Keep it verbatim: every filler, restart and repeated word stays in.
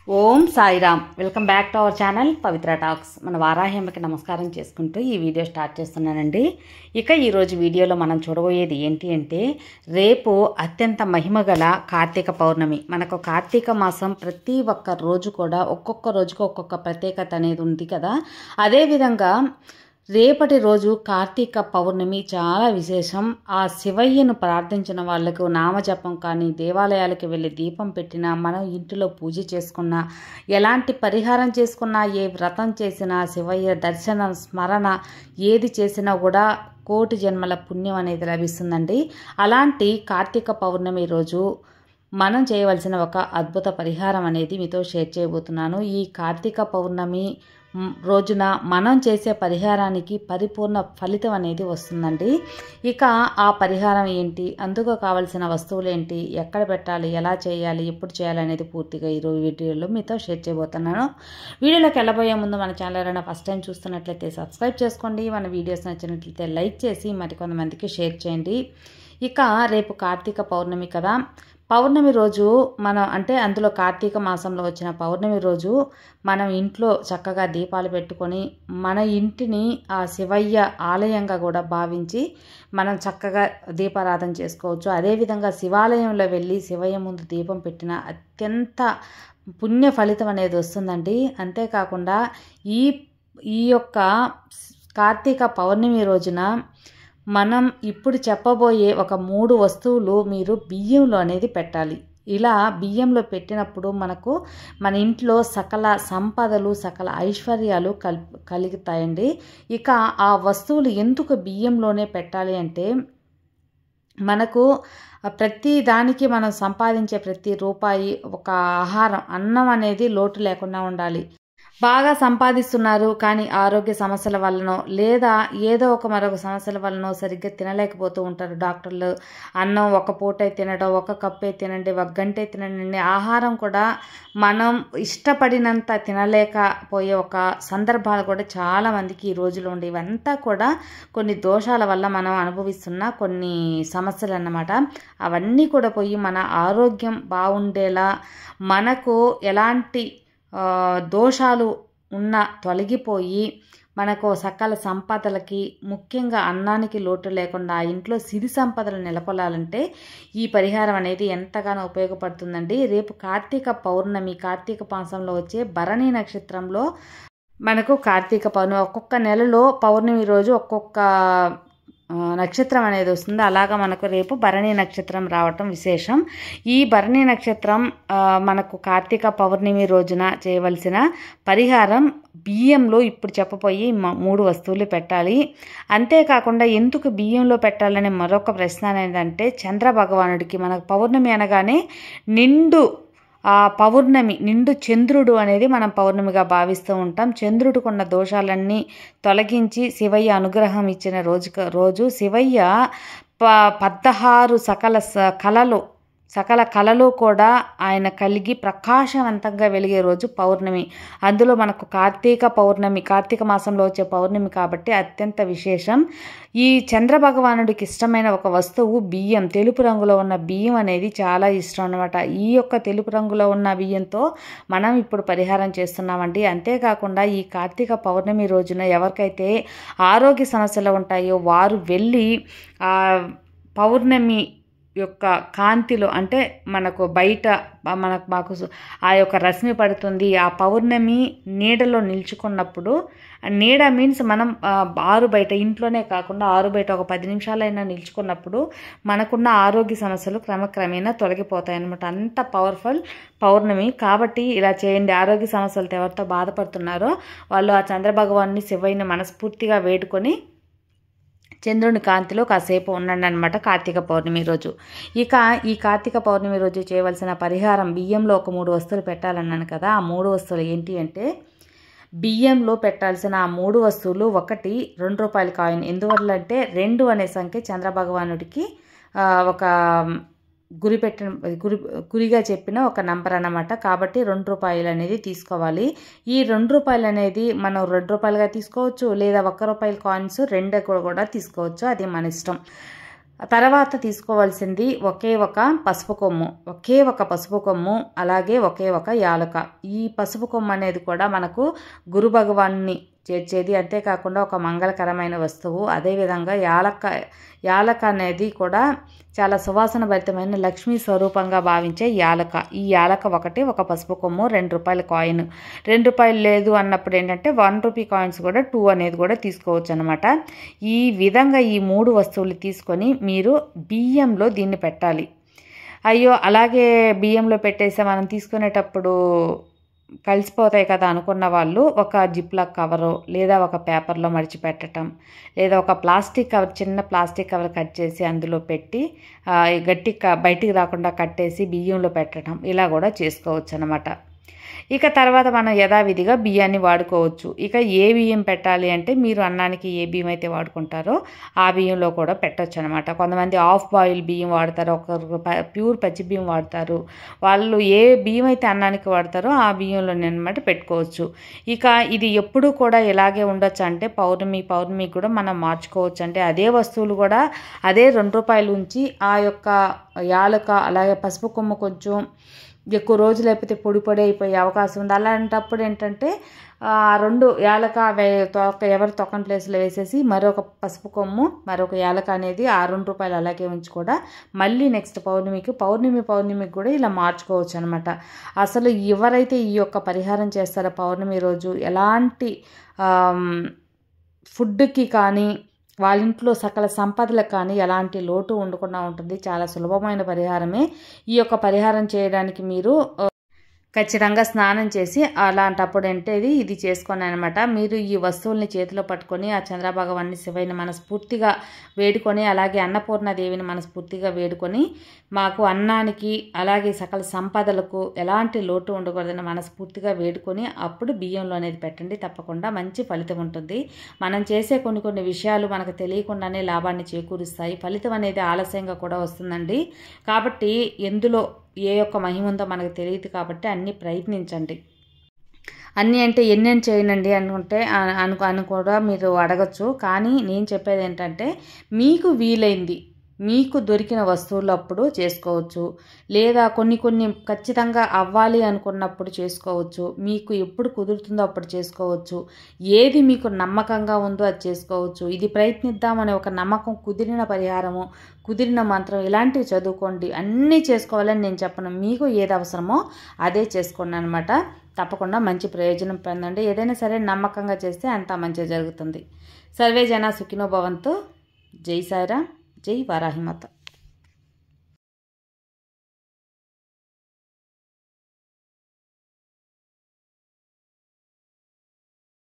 Om Sairam. Welcome back to our channel Pavitra talks. మన వారాహ్యమ్మకి నమస్కారం చేసుకుంటూ ఈ వీడియో స్టార్ట్ చేస్తున్నానండి. ఇక ఈరోజు వీడియోలో మనం చూడబోయేది ఏంటి అంటే, రేపు అత్యంత మహిమగల కార్తీక పౌర్ణమి. మనకు కార్తీక మాసం ప్రతి ఒక్క రోజు కూడా ఒక్కొక్క రోజుకు ఒక్కొక్క ప్రత్యేకత అనేది ఉంది కదా. అదేవిధంగా రేపటి రోజు కార్తీక పౌర్ణమి చాలా విశేషం. ఆ శివయ్యను ప్రార్థించిన వాళ్లకు నామజపం కానీ, దేవాలయాలకు వెళ్ళి దీపం పెట్టినా, మనం ఇంటిలో పూజ చేసుకున్నా, ఎలాంటి పరిహారం చేసుకున్నా, ఏ వ్రతం చేసినా, శివయ్య దర్శనం స్మరణ ఏది చేసినా కూడా కోటి జన్మల పుణ్యం అనేది లభిస్తుందండి. అలాంటి కార్తీక పౌర్ణమి రోజు మనం చేయవలసిన ఒక అద్భుత పరిహారం అనేది మీతో షేర్ చేయబోతున్నాను. ఈ కార్తీక పౌర్ణమి రోజున మనం చేసే పరిహారానికి పరిపూర్ణ ఫలితం అనేది వస్తుందండి. ఇక ఆ పరిహారం ఏంటి, అందుకు కావలసిన వస్తువులు ఏంటి, ఎక్కడ పెట్టాలి, ఎలా చేయాలి, ఎప్పుడు చేయాలి అనేది పూర్తిగా ఈరోజు వీడియోలో మీతో షేర్ చేయబోతున్నాను. వీడియోలోకి వెళ్ళబోయే ముందు మన ఛానల్ ఎవరైనా ఫస్ట్ టైం చూస్తున్నట్లయితే సబ్స్క్రైబ్ చేసుకోండి. మన వీడియోస్ నచ్చినట్లయితే లైక్ చేసి మరికొంతమందికి షేర్ చేయండి. ఇక రేపు కార్తీక పౌర్ణమి కదా. పౌర్ణమి రోజు మనం అంటే అందులో కార్తీక మాసంలో వచ్చిన పౌర్ణమి రోజు మనం ఇంట్లో చక్కగా దీపాలు పెట్టుకొని మన ఇంటిని ఆ శివయ్య ఆలయంగా కూడా భావించి మనం చక్కగా దీపారాధన చేసుకోవచ్చు. అదేవిధంగా శివాలయంలో వెళ్ళి శివయ్య ముందు దీపం పెట్టిన అత్యంత పుణ్య ఫలితం అనేది వస్తుందండి. అంతేకాకుండా ఈ ఈ యొక్క కార్తీక పౌర్ణమి రోజున మనం ఇప్పుడు చెప్పబోయే ఒక మూడు వస్తువులు మీరు బియ్యంలో అనేది పెట్టాలి. ఇలా బియ్యంలో పెట్టినప్పుడు మనకు మన ఇంట్లో సకల సంపదలు, సకల ఐశ్వర్యాలు కల్ కలుగుతాయండి. ఇక ఆ వస్తువులు ఎందుకు బియ్యంలోనే పెట్టాలి అంటే, మనకు ప్రతి దానికి మనం సంపాదించే ప్రతి రూపాయి ఒక ఆహారం, అన్నం అనేది లోటు లేకుండా ఉండాలి. బాగా సంపాదిస్తున్నారు కానీ ఆరోగ్య సమస్యల వల్లనో లేదా ఏదో ఒక మరొక సమస్యల వల్లనో సరిగ్గా తినలేకపోతూ ఉంటారు. డాక్టర్లు అన్నం ఒక పూటే తినడం, ఒక కప్పే తినండి, ఒక గంటే తినండి, ఆహారం కూడా మనం ఇష్టపడినంత తినలేకపోయే ఒక సందర్భాలు కూడా చాలా మందికి ఈ రోజులో ఉండే. ఇవంతా కూడా కొన్ని దోషాల వల్ల మనం అనుభవిస్తున్న కొన్ని సమస్యలు అన్నమాట. అవన్నీ కూడా పోయి మన ఆరోగ్యం బాగుండేలా, మనకు ఎలాంటి దోషాలు ఉన్న తొలగిపోయి మనకు సకల సంపదలకి, ముఖ్యంగా అన్నానికి లోటు లేకుండా ఆ ఇంట్లో సిరి సంపదలు నెలకొల్లాలంటే ఈ పరిహారం అనేది ఎంతగానో ఉపయోగపడుతుందండి. రేపు కార్తీక పౌర్ణమి, కార్తీక మాసంలో వచ్చే భరణి నక్షత్రంలో మనకు కార్తీక పౌర్ణమి, ఒక్కొక్క నెలలో పౌర్ణమి రోజు ఒక్కొక్క నక్షత్రం అనేది వస్తుంది. అలాగా మనకు రేపు భరణి నక్షత్రం రావటం విశేషం. ఈ భరణి నక్షత్రం మనకు కార్తీక పౌర్ణమి రోజున చేయవలసిన పరిహారం బియ్యంలో ఇప్పుడు చెప్పబోయి మూడు వస్తువులు పెట్టాలి. అంతేకాకుండా ఎందుకు బియ్యంలో పెట్టాలనే మరొక ప్రశ్న ఏంటంటే, చంద్ర భగవానుడికి మనకు పౌర్ణమి అనగానే నిండు ఆ పౌర్ణమి, నిండు చంద్రుడు అనేది మనం పౌర్ణమిగా భావిస్తూ ఉంటాం. చంద్రుడికున్న దోషాలన్నీ తొలగించి శివయ్య అనుగ్రహం ఇచ్చిన రోజు రోజు శివయ్య ప పదహారు సకల కళలు సకల కళలు కూడా ఆయన కలిగి ప్రకాశవంతంగా వెలిగే రోజు పౌర్ణమి. అందులో మనకు కార్తీక పౌర్ణమి, కార్తీక మాసంలో వచ్చే పౌర్ణమి కాబట్టి అత్యంత విశేషం. ఈ చంద్ర భగవానుడికి ఇష్టమైన ఒక వస్తువు బియ్యం. తెలుపు రంగులో ఉన్న బియ్యం అనేది చాలా ఇష్టం అన్నమాట. ఈ యొక్క తెలుపు రంగులో ఉన్న బియ్యంతో మనం ఇప్పుడు పరిహారం చేస్తున్నామండి. అంతేకాకుండా ఈ కార్తీక పౌర్ణమి రోజున ఎవరికైతే ఆరోగ్య సమస్యలు ఉంటాయో వారు వెళ్ళి ఆ పౌర్ణమి యొక్క కాంతిలో, అంటే మనకు బయట మనకు మాకు ఆ యొక్క రశ్మి పడుతుంది, ఆ పౌర్ణమి నీడలో నిల్చుకున్నప్పుడు, నీడ మీన్స్ మనం ఆరు బయట, ఇంట్లోనే కాకుండా ఆరు బయట ఒక పది నిమిషాలైనా నిల్చుకున్నప్పుడు మనకున్న ఆరోగ్య సమస్యలు క్రమక్రమేణా తొలగిపోతాయి అన్నమాట. అంత పవర్ఫుల్ పౌర్ణమి కాబట్టి ఇలా చేయండి. ఆరోగ్య సమస్యలతో ఎవరితో బాధపడుతున్నారో వాళ్ళు ఆ చంద్రభగవాన్ని, శివయ్యని మనస్ఫూర్తిగా వేడుకొని చంద్రుని కాంతిలో కాసేపు ఉండండి అనమాట కార్తీక పౌర్ణమి రోజు. ఇక ఈ కార్తీక పౌర్ణమి రోజు చేయవలసిన పరిహారం, బియ్యంలో ఒక మూడు వస్తువులు పెట్టాలన్నాను కదా. ఆ మూడు వస్తువులు ఏంటి అంటే, బియ్యంలో పెట్టాల్సిన ఆ మూడు వస్తువులు, ఒకటి రెండు రూపాయల కాయిన్. ఎందువల్ల అంటే రెండు అనే సంఖ్య చంద్రభగవానుడికి ఒక గురి పెట్టిన గురి గురిగా చెప్పిన ఒక నంబర్ అన్నమాట. కాబట్టి రెండు రూపాయలు అనేది తీసుకోవాలి. ఈ రెండు రూపాయలు అనేది మనం రెండు రూపాయలుగా తీసుకోవచ్చు, లేదా ఒక్క రూపాయల కాయిన్స్ రెండు కూడా తీసుకోవచ్చు, అది మన ఇష్టం. తర్వాత తీసుకోవాల్సింది ఒకే ఒక పసుపు కొమ్ము, ఒకే ఒక పసుపు కొమ్ము, అలాగే ఒకే ఒక యాలక. ఈ పసుపు కొమ్ము అనేది కూడా మనకు గురు భగవాన్ని చేర్చేది, అంతేకాకుండా ఒక మంగళకరమైన వస్తువు. అదేవిధంగా యాలక్క యాలక అనేది కూడా చాలా సువాసన భరితమైన లక్ష్మీ స్వరూపంగా భావించే యాలక. ఈ యాలక ఒకటి, ఒక పసుపు కొమ్ము, రెండు రూపాయల కాయిన్. రెండు రూపాయలు లేదు అన్నప్పుడు ఏంటంటే వన్ రూపీ కాయిన్స్ కూడా టూ అనేది కూడా తీసుకోవచ్చు అనమాట. ఈ విధంగా ఈ మూడు వస్తువులు తీసుకొని మీరు బియ్యంలో దీన్ని పెట్టాలి. అయ్యో అలాగే బియ్యంలో పెట్టేస్తే మనం తీసుకునేటప్పుడు కలిసిపోతాయి కదా అనుకున్న వాళ్ళు ఒక జిప్లాక్ కవరు లేదా ఒక పేపర్లో మడిచి పెట్టడం, లేదా ఒక ప్లాస్టిక్ కవర్, చిన్న ప్లాస్టిక్ కవర్ కట్ చేసి అందులో పెట్టి గట్టి బయటికి రాకుండా కట్టేసి బియ్యంలో పెట్టడం, ఇలా కూడా చేసుకోవచ్చు అనమాట. ఇక తర్వాత మనం యథావిధిగా బియ్యాన్ని వాడుకోవచ్చు. ఇక ఏ బియ్యం పెట్టాలి అంటే మీరు అన్నానికి ఏ బియ్యం అయితే వాడుకుంటారో ఆ బియ్యంలో కూడా పెట్టవచ్చు అనమాట. కొంతమంది హాఫ్ బాయిల్ బియ్యం వాడతారు, ఒకరు ప్యూర్ పచ్చి బియ్యం వాడతారు. వాళ్ళు ఏ బియ్యం అయితే అన్నానికి వాడతారో ఆ బియ్యంలోనే అనమాట పెట్టుకోవచ్చు. ఇక ఇది ఎప్పుడూ కూడా ఇలాగే ఉండొచ్చు అంటే పౌర్ణమి పౌర్ణమికి కూడా మనం మార్చుకోవచ్చు. అంటే అదే వస్తువులు కూడా అదే రెండు రూపాయలు ఉంచి ఆ యొక్క యాలక అలాగే పసుపు కొమ్ము కొంచెం ఎక్కువ రోజులు అయిపోతే పొడి పొడి అయిపోయే అవకాశం ఉంది. అలాంటప్పుడు ఏంటంటే రెండు యాలక తొక్క ఎవరి తొక్కని ప్లేస్లో వేసేసి మరొక పసుపు కొమ్ము మరొక యాలక అనేది ఆ రెండు రూపాయలు అలాగే ఉంచి కూడా మళ్ళీ నెక్స్ట్ పౌర్ణమికి పౌర్ణమి పౌర్ణమికి కూడా ఇలా మార్చుకోవచ్చు అనమాట. అసలు ఎవరైతే ఈ యొక్క పరిహారం చేస్తారో పౌర్ణమి రోజు ఎలాంటి ఫుడ్కి కానీ వాళ్ళ ఇంట్లో సకల సంపదలకు కానీ ఎలాంటి లోటు ఉండకుండా ఉంటుంది. చాలా సులభమైన పరిహారమే. ఈ యొక్క పరిహారం చేయడానికి మీరు ఖచ్చితంగా స్నానం చేసి అలాంటప్పుడు ఏంటేది ఇది చేసుకొని అనమాట. మీరు ఈ వస్తువుల్ని చేతిలో పట్టుకొని ఆ చంద్రభగవాన్ని శివయ్యని మనస్ఫూర్తిగా వేడుకొని అలాగే అన్నపూర్ణాదేవిని మనస్ఫూర్తిగా వేడుకొని మాకు అన్నానికి అలాగే సకల సంపదలకు ఎలాంటి లోటు ఉండకూడదని మనస్ఫూర్తిగా వేడుకొని అప్పుడు బియ్యంలో అనేది పెట్టండి. తప్పకుండా మంచి ఫలితం ఉంటుంది. మనం చేసే కొన్ని కొన్ని విషయాలు మనకు తెలియకుండానే లాభాన్ని చేకూరుస్తాయి. ఫలితం అనేది ఆలస్యంగా కూడా వస్తుందండి. కాబట్టి ఎందులో ఏ యొక్క మహిమ ఉందో మనకు తెలియదు కాబట్టి అన్నీ ప్రయత్నించండి. అన్నీ అంటే ఎన్నెన్ని చేయనండి అనుకుంటే అను అని కూడా మీరు అడగచ్చు. కానీ నేను చెప్పేది ఏంటంటే మీకు వీలైంది మీకు దొరికిన వస్తువులు అప్పుడు చేసుకోవచ్చు, లేదా కొన్ని కొన్ని ఖచ్చితంగా అవ్వాలి అనుకున్నప్పుడు చేసుకోవచ్చు. మీకు ఎప్పుడు కుదురుతుందో అప్పుడు చేసుకోవచ్చు. ఏది మీకు నమ్మకంగా ఉందో అది చేసుకోవచ్చు. ఇది ప్రయత్నిద్దామనే ఒక నమ్మకం, కుదిరిన పరిహారము, కుదిరిన మంత్రం ఇలాంటివి చదువుకోండి. అన్నీ చేసుకోవాలని నేను చెప్పను. మీకు ఏది అవసరమో అదే చేసుకోండి అనమాట. తప్పకుండా మంచి ప్రయోజనం పొందండి. ఏదైనా సరే నమ్మకంగా చేస్తే అంతా మంచిగా జరుగుతుంది. సర్వే జన సుఖినో భవంతు. జై సాయిరామ్, జై వారాహిమాత.